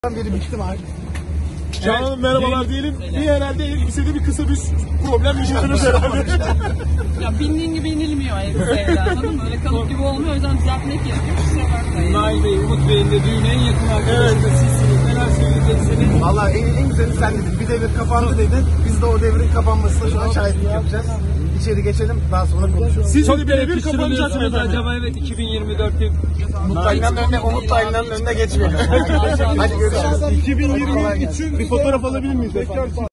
Biri bitti mi? Canan Hanım merhabalar diyelim. Bir herhalde elbisede bir kısa bir problem yaşadınız herhalde. Ya bildiğin gibi inilmiyor elbiseyle, anladın mı? Öyle kalıp gibi olmuyor, o yüzden düzeltmek gerekiyor. Kusura bakmayın. Nail Bey, Umut Bey'in de düğüne en yakın arkadaşı da sizsiniz. Neler söyleyeceksiniz? Valla en güzeli sen dedin. Bir devir kapandı dedin. Biz de o devrin kapanmasına şu an şahitlik yapacağız. İçeri geçelim, daha sonra konuşuruz. Siz Çok de birebir kapanacak mı efendim? Acaba evet 2024'te Umut Taylan'ın önüne geçmeyelim. Hadi görüşürüz. 2023 için bir fotoğraf alabilir miyiz efendim?